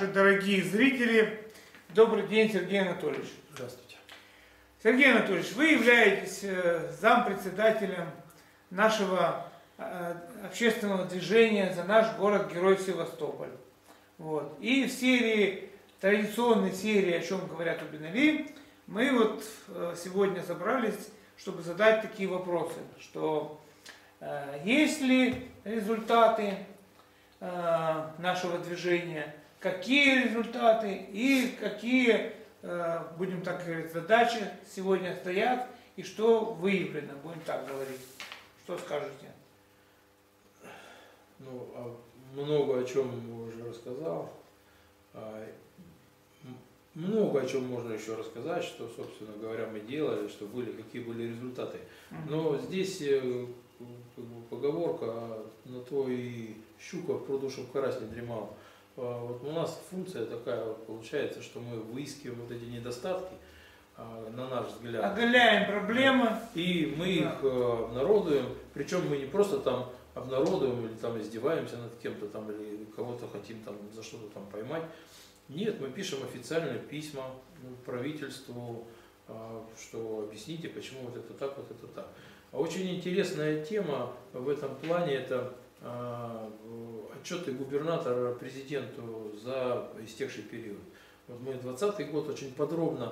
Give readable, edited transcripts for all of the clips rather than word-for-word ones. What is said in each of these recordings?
наши дорогие зрители. Добрый день, Сергей Анатольевич. Здравствуйте. Сергей Анатольевич, вы являетесь зампредседателем нашего общественного движения за наш город-герой Севастополь. Вот. И в серии, традиционной серии «О чем говорят Убинави», мы вот сегодня собрались, чтобы задать такие вопросы, что есть ли результаты нашего движения, какие результаты и какие, будем так говорить, задачи сегодня стоят и что выявлено, будем так говорить. Что скажете? Ну, много о чем уже рассказал. Много о чем можно еще рассказать, что, собственно говоря, мы делали, что были, какие были результаты. Но здесь как бы поговорка на то и щука в пруду, чтоб карась не дремал. Вот у нас функция такая вот получается, что мы выискиваем вот эти недостатки, на наш взгляд. Оголяем проблемы. И мы их обнародуем. Причем мы не просто там обнародуем или там издеваемся над кем-то там или кого-то хотим там за что-то там поймать. Нет, мы пишем официальные письма правительству, что объясните, почему вот это так, вот это так. Очень интересная тема в этом плане — это отчеты губернатора президенту за истекший период. Вот мы 2020 год очень подробно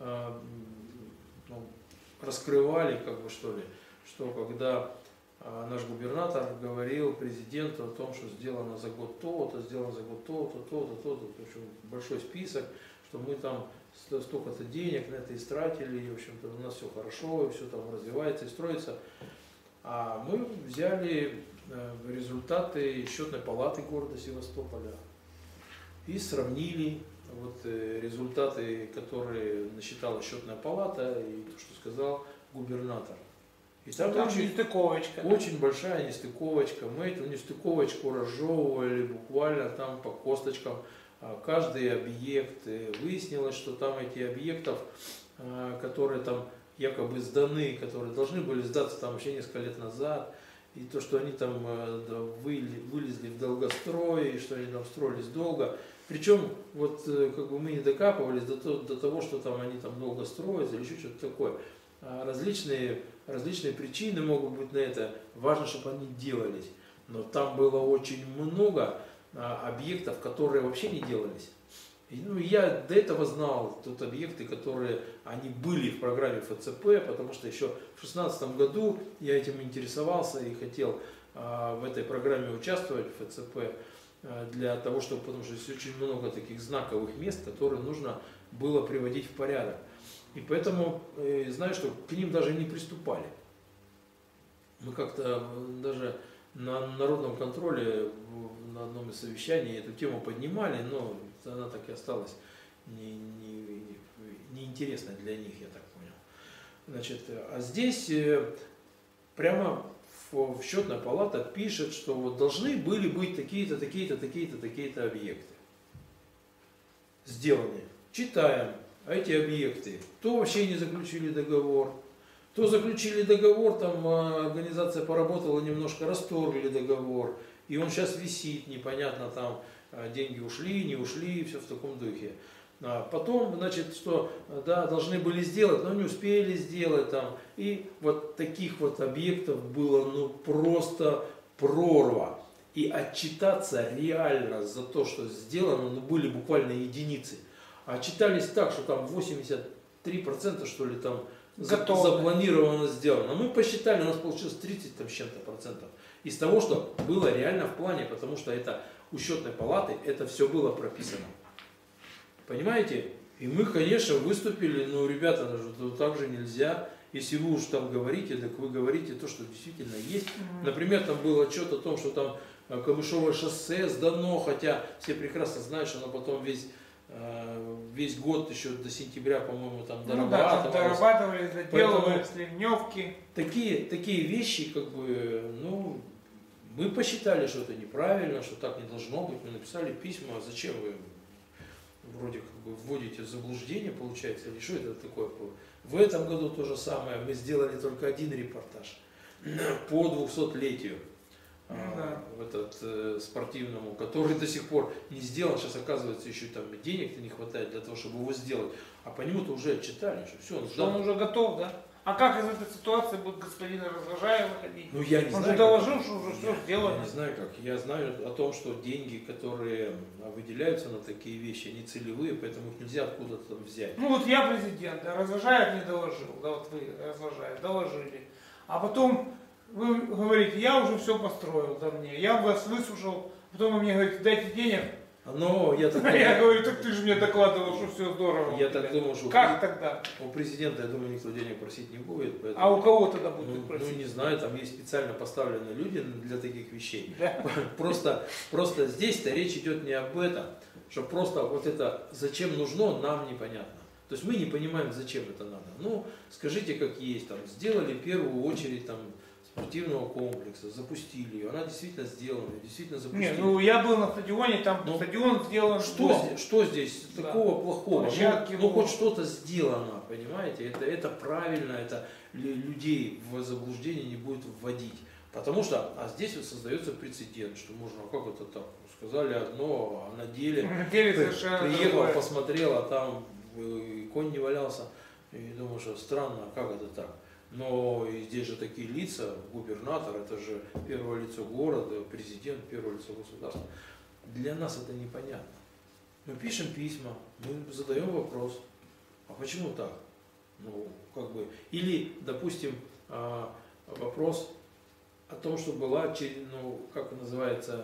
раскрывали, как бы, что ли, что когда наш губернатор говорил президенту о том, что сделано за год то-то, сделано за год то-то, то-то, то-то, в общем, большой список, что мы там столько-то денег на это истратили, и, в общем-то, у нас все хорошо, и все там развивается и строится. А мы взяли результаты счетной палаты города Севастополя и сравнили вот результаты, которые насчитала счетная палата, и то, что сказал губернатор. И там очень большая нестыковочка. Мы эту нестыковочку разжевывали буквально там по косточкам. Каждый объект. Выяснилось, что там эти объектов, которые там якобы сданы, которые должны были сдаться там вообще несколько лет назад, и то, что они там вылезли в долгострой, и что они там строились долго. Причем вот как бы мы не докапывались до того, что там они там долго строятся или еще что-то такое. Различные причины могут быть на это. Важно, чтобы они делались. Но там было очень много объектов, которые вообще не делались. Я до этого знал тут объекты, которые они были в программе ФЦП, потому что еще в 2016 году я этим интересовался и хотел в этой программе участвовать в ФЦП для того, чтобы, потому что есть очень много таких знаковых мест, которые нужно было приводить в порядок. И поэтому знаю, что к ним даже не приступали. Мы как-то даже на народном контроле на одном из совещаний эту тему поднимали, но она так и осталась неинтересной для них, я так понял. Значит, а здесь прямо счетная палата пишет, что вот должны были быть такие-то, такие-то, такие-то, такие-то объекты сделаны. Читаем. А эти объекты, то вообще не заключили договор, то заключили договор, там организация поработала немножко, расторгли договор, и он сейчас висит, непонятно, там деньги ушли, не ушли, все в таком духе. Потом, значит, что да, должны были сделать, но не успели сделать там. И вот таких вот объектов было просто прорва. И отчитаться реально за то, что сделано, были буквально единицы. А читались так, что там 83% что ли там запланировано, сделано. Мы посчитали, у нас получилось 30 там, с чем-то процентов. Из того, что было реально в плане, потому что это у счетной палаты, это все было прописано. Понимаете? И мы, конечно, выступили, ребята, так же нельзя. Если вы уж там говорите, так вы говорите то, что действительно есть. Например, там был отчет о том, что там Камышовое шоссе сдано, хотя все прекрасно знают, что оно потом весь год еще до сентября, по-моему, там дорабатывались, доделывались, ливневки. Такие вещи, как бы, мы посчитали, что это неправильно, что так не должно быть. Мы написали письма, зачем вы вроде как бы вводите в заблуждение, получается, или что это такое? В этом году то же самое. Мы сделали только один репортаж по 200-летию в этот спортивному, который до сих пор не сделан. Сейчас оказывается еще там денег-то не хватает для того, чтобы его сделать. А по нему-то уже отчитали, что все, он Что он уже готов, да? А как из этой ситуации будет господин Развожаев выходить? Ну, я не Он знаю, же доложил, что уже все я сделано. не знаю как. Я знаю о том, что деньги, которые выделяются на такие вещи, они целевые, поэтому их нельзя откуда-то там взять. Ну вот я президент, а Развожаев не доложил, да вот вы, Развожаев, доложили. А потом вы говорите, я уже все построил за мне, я вас выслушал, потом вы мне говорите, дайте денег. Но я так Я говорю, так ты же мне докладывал, что все здорово. Я так думаю, что Как тогда? у президента, я думаю, никто денег просить не будет. Поэтому, А у кого тогда будет ну, просить? не знаю, там есть специально поставленные люди для таких вещей. Да. Просто здесь-то речь идет не об этом, что просто вот это зачем нужно, нам непонятно. То есть мы не понимаем, зачем это надо. Ну, скажите, как есть, там, сделали в первую очередь там, спортивного комплекса, запустили ее, она действительно сделана, действительно запустили. Нет, ну я был на стадионе, там стадион сделан. Что здесь такого плохого? Ну хоть что-то сделано, понимаете? Это правильно, это людей в заблуждение не будет вводить. Потому что, а здесь вот создается прецедент, что можно, а как это так? Сказали одно, а на деле приехал, другое. посмотрел, а там конь не валялся. И думаю, что странно, а как это так? Но и здесь же такие лица, губернатор, это же первое лицо города, президент, первое лицо государства. Для нас это непонятно. Мы пишем письма, мы задаем вопрос, а почему так? Ну, как бы, или, допустим, вопрос о том, что была, ну, как называется,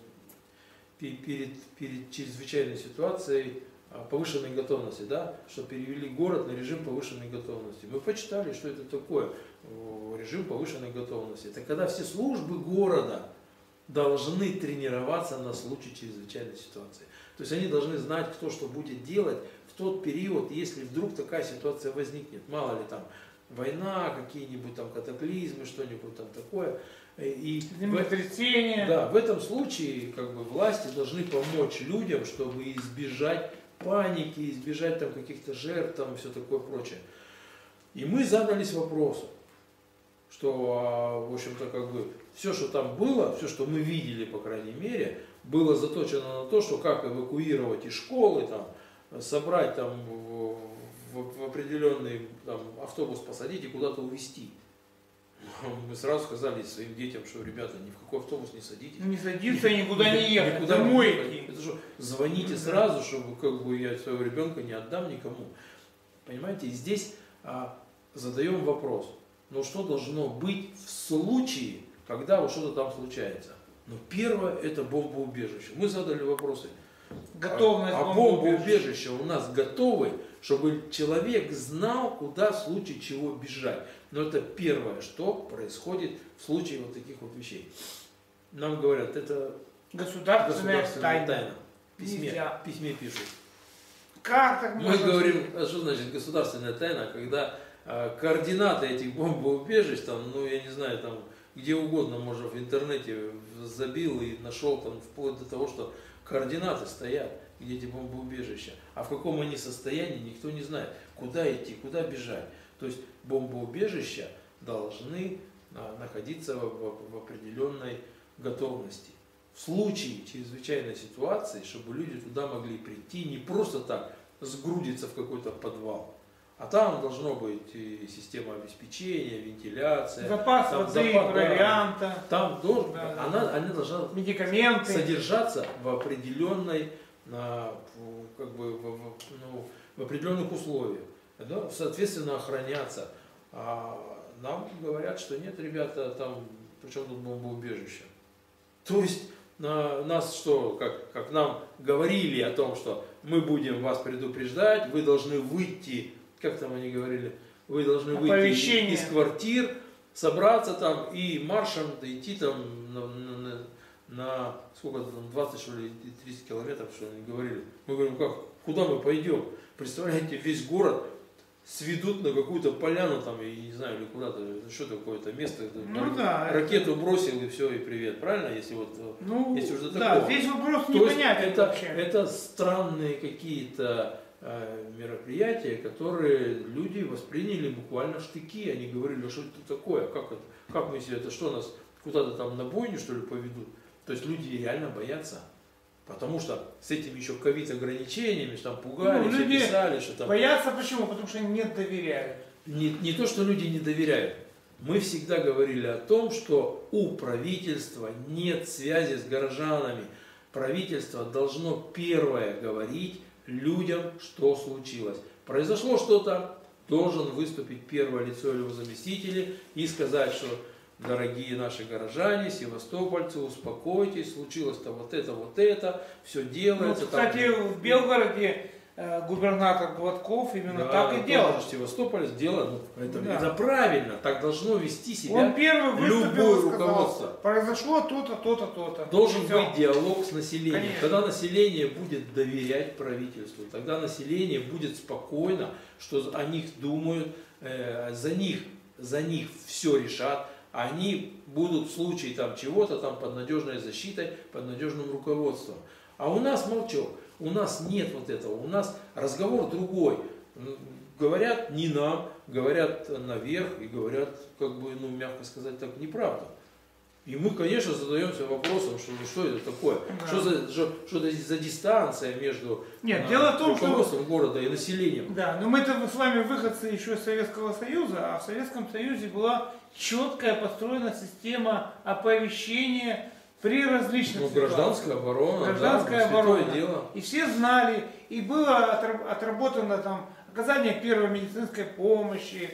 перед чрезвычайной ситуацией повышенной готовности, да, что перевели город на режим повышенной готовности. Мы почитали, что это такое режим повышенной готовности. Это когда все службы города должны тренироваться на случай чрезвычайной ситуации. То есть они должны знать, кто что будет делать в тот период, если вдруг такая ситуация возникнет. Мало ли там война, какие-нибудь там катаклизмы, что-нибудь там такое. И землетрясение. Да, в этом случае как бы власти должны помочь людям, чтобы избежать паники, избежать там каких-то жертв, там все такое прочее. И мы задались вопросом, что, в общем-то, как бы все, что там было, все, что мы видели, по крайней мере, было заточено на то, что как эвакуировать из школы, там, собрать там в определенный там, автобус, посадить и куда-то увезти. Мы сразу сказали своим детям, что, ребята, ни в какой автобус не садитесь. Не садиться, никуда не ехать, никуда домой не идти. Это что, звоните сразу, чтобы как бы я своего ребенка не отдам никому. Понимаете, и здесь задаем вопрос, ну что должно быть в случае, когда вот что-то там случается? Ну первое, это бомбоубежище. Мы задали вопросы. Готовность бомбоубежища у нас готовы, чтобы человек знал, куда в случае чего бежать. Но это первое, что происходит в случае вот таких вот вещей. Нам говорят, это государственная тайна. В письме пишут. Как так можно? Мы говорим, а что значит государственная тайна, когда координаты этих бомбоубежищ, там, ну я не знаю, там где угодно, можно в интернете забил и нашел там вплоть до того, что координаты стоят, где эти бомбоубежища. А в каком они состоянии, никто не знает. Куда идти, куда бежать. То есть бомбоубежища должны находиться в определенной готовности. В случае чрезвычайной ситуации, чтобы люди туда могли прийти, не просто так сгрудиться в какой-то подвал, а там должно быть и система обеспечения, вентиляция, запас воды, провианта, там она должна медикаменты, содержаться в определенной, как бы, в определенных условиях, да, соответственно охраняться. А нам говорят, что нет, ребята, там, причем тут бомбоубежище. То есть нас что, как нам говорили о том, что мы будем вас предупреждать, вы должны выйти, как там они говорили, вы должны выйти из квартир, собраться там и маршем идти там на сколько там, 20 что ли, 30 километров, что они говорили. Мы говорим, куда мы пойдем? Представляете, весь город сведут на какую-то поляну там, я не знаю, или куда-то, что такое-то место, ну, да, ракету бросил и все, и привет, правильно? Если вот, если уже до такого. Здесь вопрос непонятен вообще. Это странные какие-то мероприятия, которые люди восприняли буквально в штыки. Они говорили, что это такое, как мы себе, это что нас куда-то там на бойню, что ли, поведут. То есть люди реально боятся. Потому что с этими еще ковид-ограничениями, что там пугали, Ну, все люди писали, что там... боятся почему? Потому что они не доверяют. Не то, что люди не доверяют. Мы всегда говорили о том, что у правительства нет связи с горожанами. Правительство должно первое говорить людям, что случилось. Произошло что-то, должен выступить первое лицо или его заместители и сказать, что дорогие наши горожане, севастопольцы, успокойтесь, случилось-то вот это, все делается. Ну, кстати, в Белгороде губернатор Гладков именно так и делал. Севастополь сделал, Да. это правильно, так должно вести себя Он первый выступил любое и сказал, руководство. произошло то-то, то-то, то-то. Должен Всё. быть диалог с населением. Конечно. Когда население будет доверять правительству, тогда население будет спокойно, что о них думают, за них все решат, они будут в случае там чего-то там под надежной защитой, под надежным руководством. А у нас молчок, у нас нет вот этого, у нас разговор другой. Говорят не нам, говорят наверх и говорят, как бы, ну, мягко сказать, так неправда. И мы, конечно, задаемся вопросом, что это такое, Да. что это за дистанция между Дело в том, руководством города и населением. Да, но мы-то с вами выходцы еще из Советского Союза, а в Советском Союзе была четкая построена система оповещения при различных ситуациях. Гражданская оборона, Гражданская да, оборона. святое дело. И все знали, и было отработано там оказание первой медицинской помощи.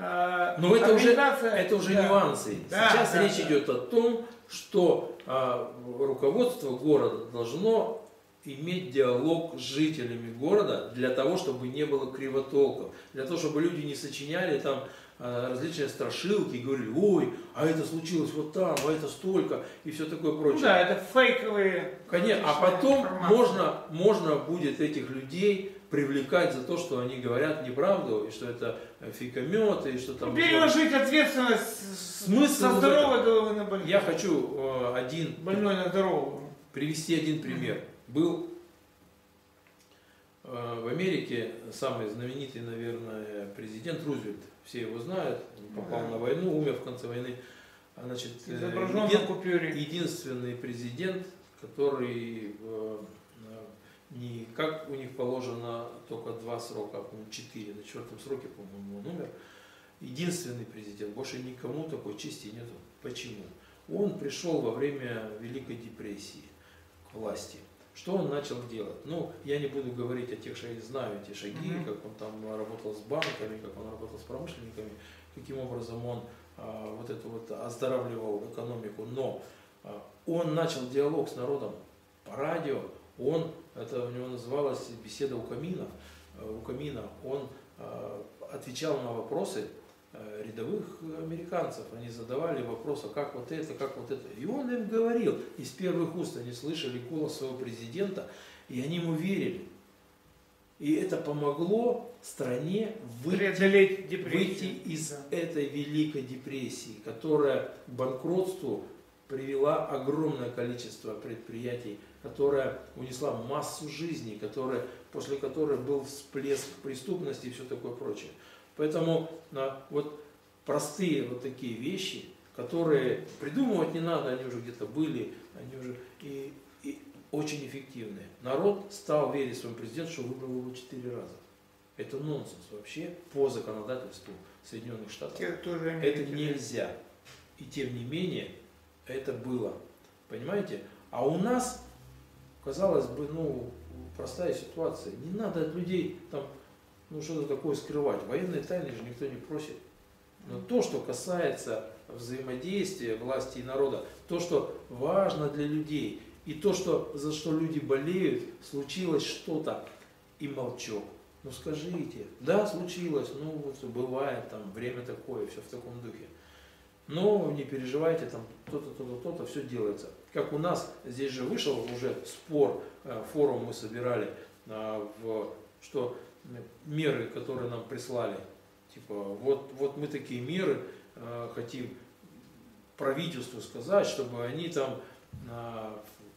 Но это уже да. нюансы. Да, Сейчас да, речь да. идет о том, что руководство города должно иметь диалог с жителями города для того, чтобы не было кривотолков, для того, чтобы люди не сочиняли там различные страшилки и говорили, ой, а это случилось вот там, а это столько и все такое прочее. Ну да, это фейковые. Конечно, а потом информация. можно будет этих людей привлекать за то, что они говорят неправду, и что это фейкомет, и что там... Переложить ответственность Смысл со вот здоровой головы на больную. Я хочу Больной на здоровую. привести один пример. Был в Америке самый знаменитый, наверное, президент Рузвельт. Все его знают. Он попал на войну, умер в конце войны. Значит, Изображен на купюре. единственный президент, который не как у них положено только 2 срока, а по-моему 4, на 4-м сроке, по-моему, он умер. Единственный президент, больше никому такой чести нету. Почему? Он пришел во время Великой депрессии к власти. Что он начал делать? Ну, я не буду говорить о тех шагах, знаю эти шаги, как он там работал с банками, как он работал с промышленниками, каким образом он вот это вот оздоравливал экономику, но он начал диалог с народом по радио, это у него называлось беседа у камина, он отвечал на вопросы рядовых американцев, они задавали вопрос, а как вот это, и он им говорил, из первых уст они слышали голос своего президента, и они ему верили. И это помогло стране выйти из этой великой депрессии, которая к банкротству привела огромное количество предприятий, которая унесла массу жизней, после которой был всплеск преступности и все такое прочее. Поэтому вот простые вот такие вещи, которые придумывать не надо, они уже где-то были, они уже и очень эффективные. Народ стал верить своему президенту, что выбрал его 4 раза. Это нонсенс вообще по законодательству Соединенных Штатов. Это нельзя. И тем не менее, это было. Понимаете? А у нас, казалось бы, простая ситуация. Не надо от людей там что-то такое скрывать. Военные тайны же никто не просит. Но то, что касается взаимодействия власти и народа, то, что важно для людей, и то, за что люди болеют, случилось что-то, и молчок. Скажите, да, случилось, бывает, там, время такое, все в таком духе. Но не переживайте, там, то-то, все делается. Как у нас, здесь же вышел уже спор, форум мы собирали, что меры, которые нам прислали, типа, вот мы такие меры хотим правительству сказать, чтобы они там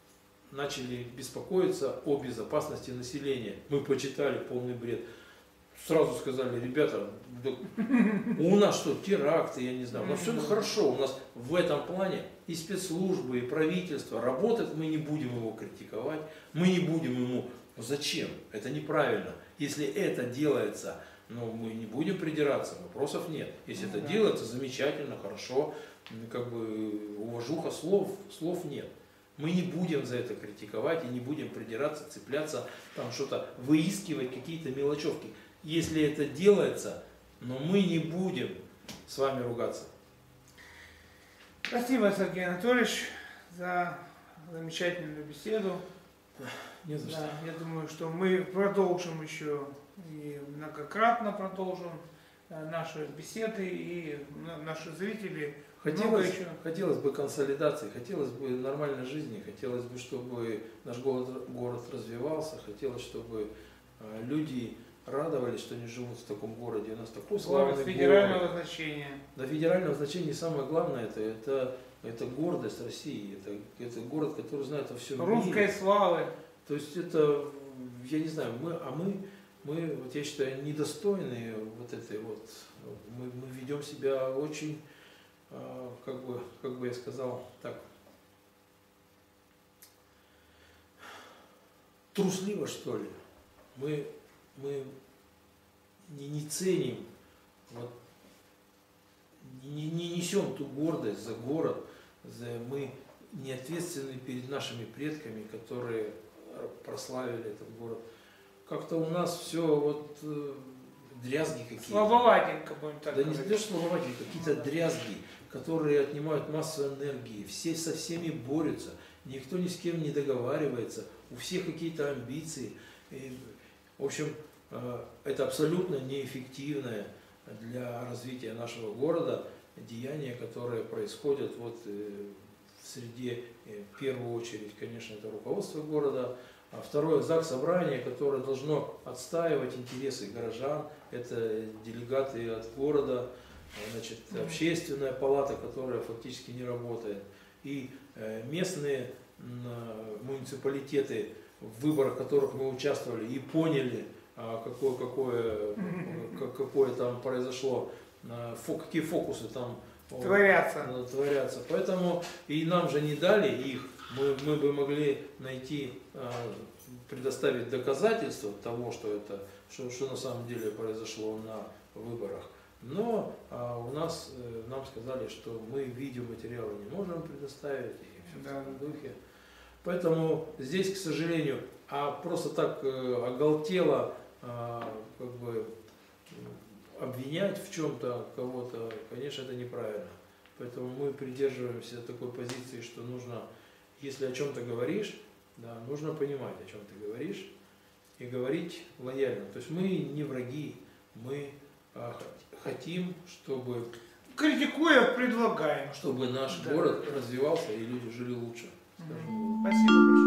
начали беспокоиться о безопасности населения. Мы почитали, полный бред. сразу сказали, ребята, да, у нас что, теракты, я не знаю, у нас все хорошо, у нас в этом плане и спецслужбы, и правительство работает, мы не будем его критиковать, мы не будем ему, зачем, это неправильно, если это делается, ну, мы не будем придираться, вопросов нет, если это делается, замечательно, хорошо, как бы уважуха, слов нет. Мы не будем за это критиковать и не будем придираться, цепляться, там что-то выискивать, какие-то мелочевки. Если это делается, но мы не будем с вами ругаться. Спасибо, Сергей Анатольевич, за замечательную беседу. Не за что. Да, я думаю, что мы продолжим еще и многократно продолжим наши беседы, и наши зрители. Хотелось бы консолидации, хотелось бы нормальной жизни, хотелось бы, чтобы наш город развивался, хотелось, чтобы люди радовались, что они живут в таком городе. У нас такой славный город. Федерального значения. Да, федерального значения самое главное, это гордость России, это город, который знает о всем мире. Русской славы. То есть это, я не знаю, мы вот я считаю, недостойные вот этой вот, мы ведем себя очень, как бы я сказал, так, трусливо, что ли. Мы не ценим, вот, не несем ту гордость за город, мы не ответственны перед нашими предками, которые прославили этот город. Как-то у нас все вот дрязги какие-то. Слабоватенько будем так говорить. говорить. Да не то, что слабоватенько, какие-то дрязги, которые отнимают массу энергии. Все со всеми борются, никто ни с кем не договаривается, у всех какие-то амбиции. И, в общем, это абсолютно неэффективное для развития нашего города деяния, которые происходят вот в среде, в первую очередь, конечно, это руководство города, а второе, Заксобрание, которое должно отстаивать интересы горожан, это делегаты от города, значит, общественная палата, которая фактически не работает, и местные муниципалитеты, в выборах которых мы участвовали и поняли, какое там произошло, какие фокусы там творятся. Поэтому и нам же не дали их, мы бы могли найти, предоставить доказательства того, что на самом деле произошло на выборах. Но нам сказали, что мы видеоматериалы не можем предоставить и все в таком духе. Поэтому здесь, к сожалению, просто так оголтело как бы обвинять в чем-то кого-то, конечно, это неправильно. Поэтому мы придерживаемся такой позиции, что нужно, если о чем-то говоришь, да, нужно понимать, о чем ты говоришь, и говорить лояльно. То есть мы не враги, мы хотим, чтобы... Критикуя, предлагаем. Чтобы наш город развивался и люди жили лучше. Спасибо большое.